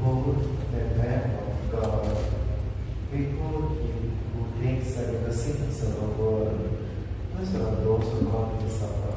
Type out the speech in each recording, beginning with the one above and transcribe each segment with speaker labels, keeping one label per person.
Speaker 1: behold the Lamb of God. Behold him who takes away the sins of the world. Blessed are those who come to the supper.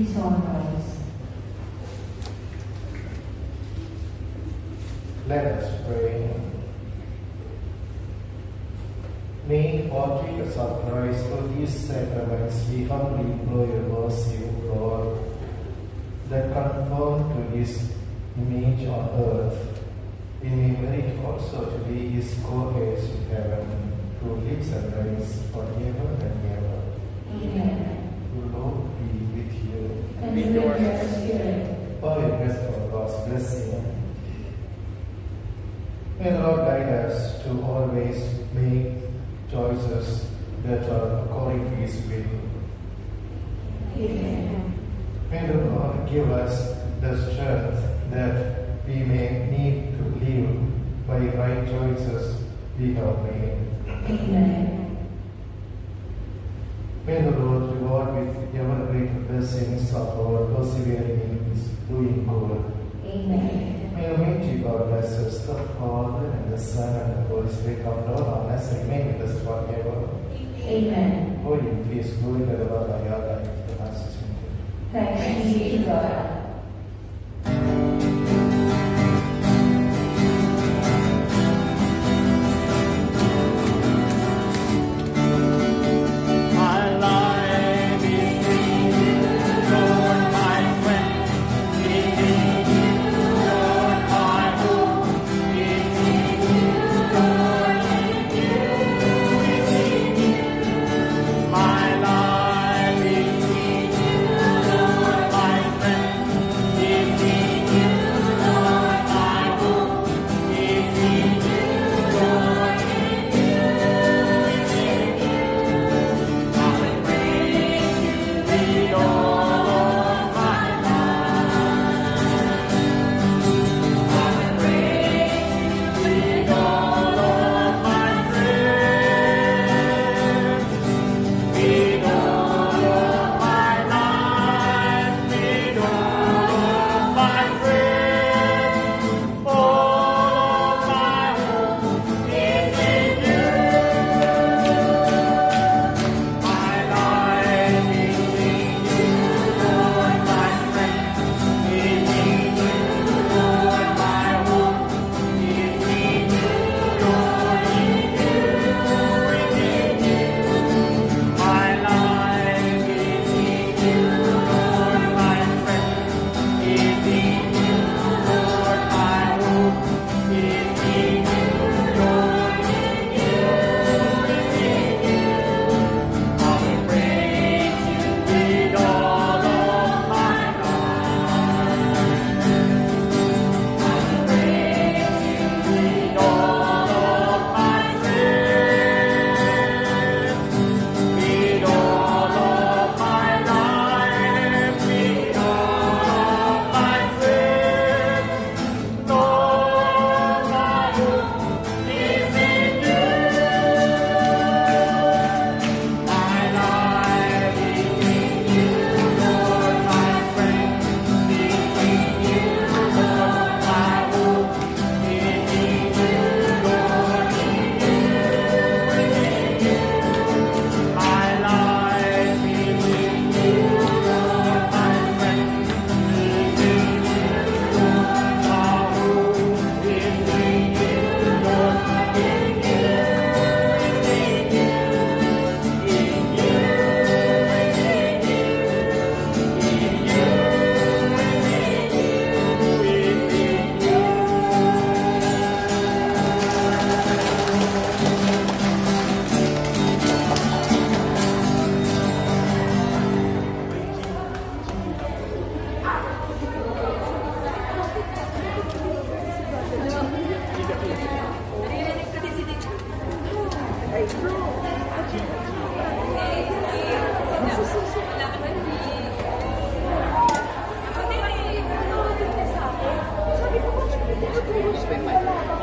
Speaker 2: his own voice.
Speaker 1: Let us pray. May all treat us of Christ for these sacraments, we humbly implore your mercy, O Lord, that conform to his image on earth, we may merit also to be his co-heirs in heaven, who lives and reigns forever and ever.
Speaker 2: Amen.
Speaker 1: The Lord be with you.
Speaker 2: And with your spirit.
Speaker 1: All in rest of God's blessing. May the Lord guide us to always make choices that are according to his will.
Speaker 2: Amen.
Speaker 1: May the Lord give us the strength that we may need to live by right choices we have made.
Speaker 2: Amen.
Speaker 1: May the Lord reward with ever greater blessings of our persevering in his doing good.
Speaker 2: Amen.
Speaker 1: May Almighty God bless us, the Father and the Son and the Holy Spirit come down on us and remain with us forever.
Speaker 2: Amen.
Speaker 1: Oh, you please glory to the Lord our God and to the Master's kingdom.
Speaker 2: Thanks be to God.
Speaker 3: Sabi ko, bakit hindi ko